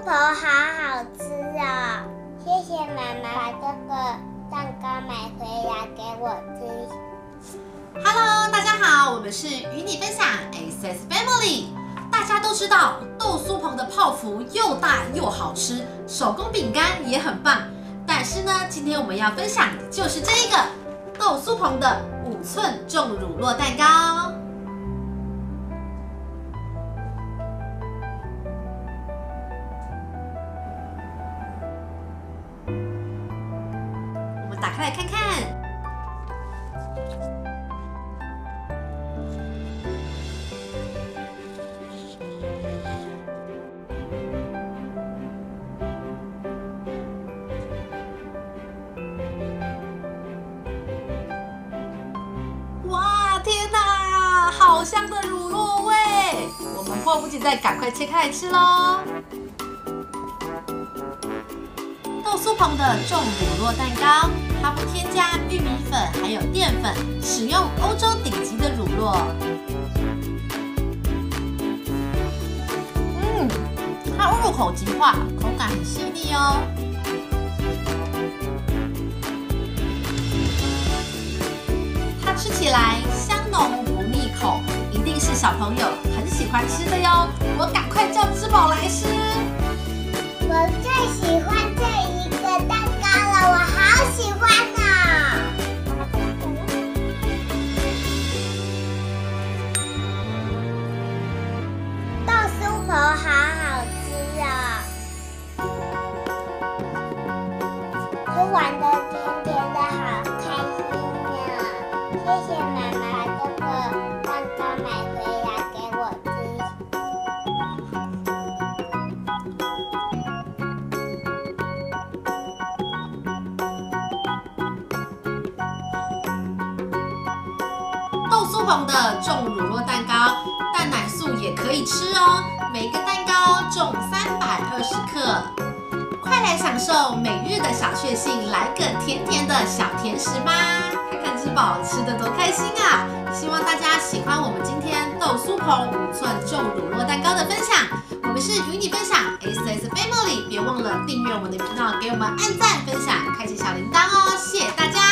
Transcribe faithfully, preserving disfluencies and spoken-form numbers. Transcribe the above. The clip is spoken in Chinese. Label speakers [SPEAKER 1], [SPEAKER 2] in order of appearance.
[SPEAKER 1] 婆好好吃哦！谢谢妈妈把这个蛋糕买回来给我吃。
[SPEAKER 2] Hello， 大家好，我们是与你分享 S S Family。大家都知道豆酥棚的泡芙又大又好吃，手工饼干也很棒。但是呢，今天我们要分享的就是这一个豆酥棚的五寸重乳酪蛋糕。我们打开来看看。哇，天哪，好香的乳酪味！我们迫不及待赶快切开来吃喽。豆酥棚的重乳酪蛋糕，它不添加玉米粉还有淀粉，使用欧洲顶级的乳酪。嗯，它入口即化，口感很细腻哦。它吃起来香浓不腻口，一定是小朋友很喜欢吃的哟。我赶快叫芝宝来吃。
[SPEAKER 1] 我最喜欢这一个蛋糕了，我好喜欢呢！豆酥婆好好吃啊！吃完的甜甜的，好开心啊！谢谢妈妈把这个蛋糕买回来给我吃。
[SPEAKER 2] 豆酥棚的重乳酪蛋糕，蛋奶素也可以吃哦。每个蛋糕重三百二十克，快来享受每日的小确幸，来个甜甜的小甜食吧！看看芝宝吃得多开心啊！希望大家喜欢我们今天豆酥棚五寸重乳酪蛋糕的分享。我们是与你分享 S S Family， 别忘了订阅我们的频道，给我们按赞、分享、开启小铃铛哦！谢谢大家。